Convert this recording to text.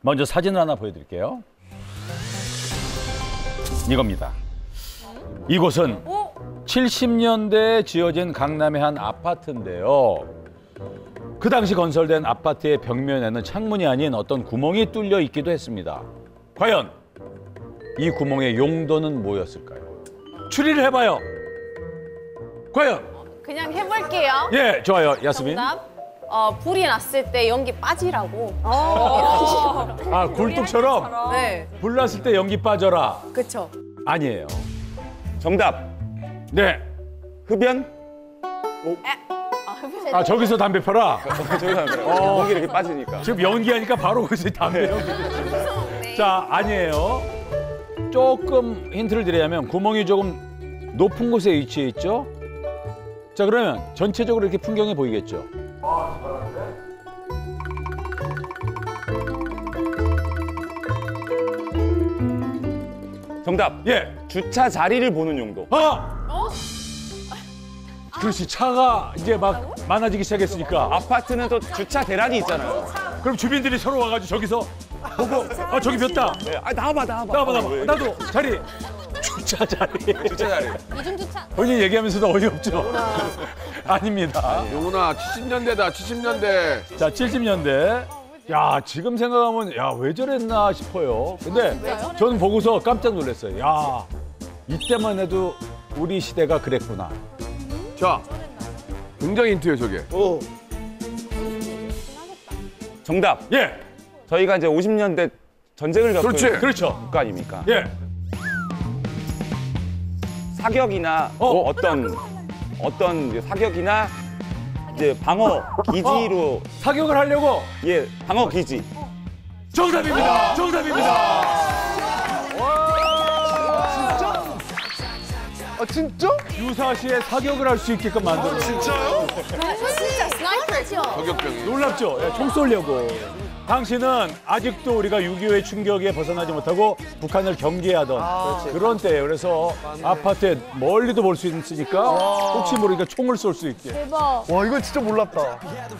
먼저 사진을 하나 보여드릴게요. 이겁니다. 이곳은 70년대에 지어진 강남의 한 아파트인데요. 그 당시 건설된 아파트의 벽면에는 창문이 아닌 어떤 구멍이 뚫려 있기도 했습니다. 과연 이 구멍의 용도는 뭐였을까요? 추리를 해봐요. 과연? 그냥 해볼게요. 예, 좋아요. 야스민. 정답. 불이 났을 때 연기 빠지라고. 아, 굴뚝처럼 네, 불 났을 때 연기 빠져라. 그쵸. 아니에요. 정답. 네. 흡연? 아, 저기서 담배 펴라. 공기 이렇게 빠지니까. 지금 연기하니까 바로 거기서 담배 연기. 자, 아니에요. 조금 힌트를 드리자면 구멍이 조금 높은 곳에 위치해 있죠. 자, 그러면 전체적으로 이렇게 풍경이 보이겠죠. 정답. 예. 주차 자리를 보는 용도. 그렇지. 차가 이제 막 많아지기 시작했으니까. 아파트는 또 주차 대란이 있잖아요. 그럼 주민들이 서로 와가지고 저기서 보고 저기 폈다. 네. 아, 나와봐. 나와봐. 나도 자리. 주차 자리. 주차 자리. 이중 주차. 본인 얘기하면서도 어이없죠? 아닙니다. 용훈아 70년대다 70년대. 자, 70년대. 야, 지금 생각하면 야, 왜 저랬나 싶어요. 근데 저는 보고서 깜짝 놀랐어요. 야, 이때만 해도 우리 시대가 그랬구나. 자, 굉장히 힌트예요 저게. 정답. 예, 저희가 이제 50년대 전쟁을 겪은 그렇지. 그렇죠. 국가 아닙니까? 예. 사격이나 어떤 이제 사격이나 이제 방어 기지로 사격을 하려고 예, 방어 기지. 정답입니다. 정답입니다. 아 진짜? 유사시에 사격을 할 수 있게끔 만들어. 진짜요? 진짜 스나이퍼죠. 저격병이. 놀랍죠? 예, 총 쏘려고. 당시는 아직도 우리가 6.25의 충격에 벗어나지 못하고 북한을 경계하던 그런 때예요. 그래서 아파트에 멀리도 볼 수 있으니까 혹시 모르니까 총을 쏠 수 있게. 대박. 와, 이건 진짜 몰랐다.